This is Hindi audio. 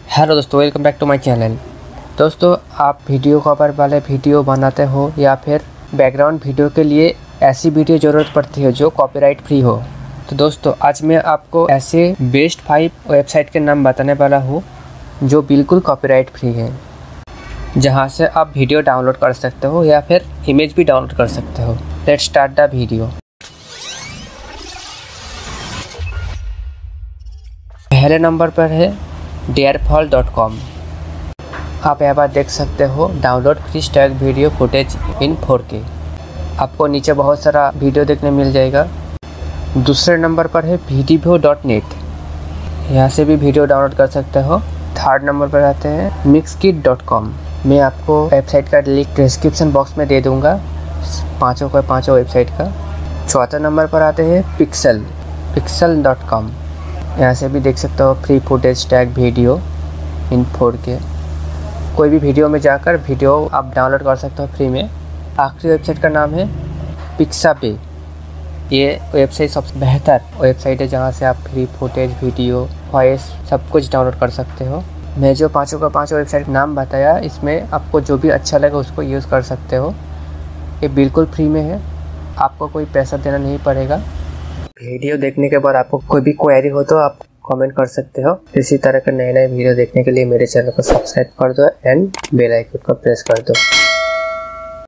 हेलो दोस्तों, welcome back to my channel. दोस्तों, आप वीडियो कवर वाले वीडियो बनाते हो या फिर बैकग्राउंड वीडियो के लिए ऐसी वीडियो ज़रूरत पड़ती है जो कॉपीराइट फ्री हो। तो दोस्तों, आज मैं आपको ऐसे बेस्ट 5 वेबसाइट के नाम बताने वाला हूँ जो बिल्कुल कॉपीराइट फ्री है, जहाँ से आप वीडियो डाउनलोड कर सकते हो या फिर इमेज भी डाउनलोड कर सकते हो। Let's start the video. पहले नंबर पर है Darefall.com। आप यहाँ पर देख सकते हो download free stack video footage in 4K। आपको नीचे बहुत सारा वीडियो देखने मिल जाएगा। दूसरे नंबर पर है Video.net। यहाँ से भी वीडियो डाउनलोड कर सकते हो। थर्ड नंबर पर आते हैं Mixkit.com। मैं आपको वेबसाइट का लिंक डिस्क्रिप्शन बॉक्स में दे दूँगा, पाँचों वेबसाइट का। चौथा नंबर पर आते हैं Pixel.com। यहाँ से भी देख सकते हो free footage tag video in 4K। कोई भी वीडियो में जाकर वीडियो आप डाउनलोड कर सकते हो फ्री में। आखिरी वेबसाइट का नाम है Pixabay। ये वेबसाइट सबसे बेहतर वेबसाइट है जहाँ से आप फ्री फुटेज, वीडियो, वॉइस सब कुछ डाउनलोड कर सकते हो। मैं जो पाँचों वेबसाइट का नाम बताया, इसमें आपको जो भी अच्छा लगे उसको यूज़ कर सकते हो। ये बिल्कुल फ्री में है, आपको कोई पैसा देना नहीं पड़ेगा। वीडियो देखने के बाद आपको कोई भी क्वेरी हो तो आप कमेंट कर सकते हो। इसी तरह के नए वीडियो देखने के लिए मेरे चैनल को सब्सक्राइब कर दो एंड बेल आइकन को प्रेस कर दो।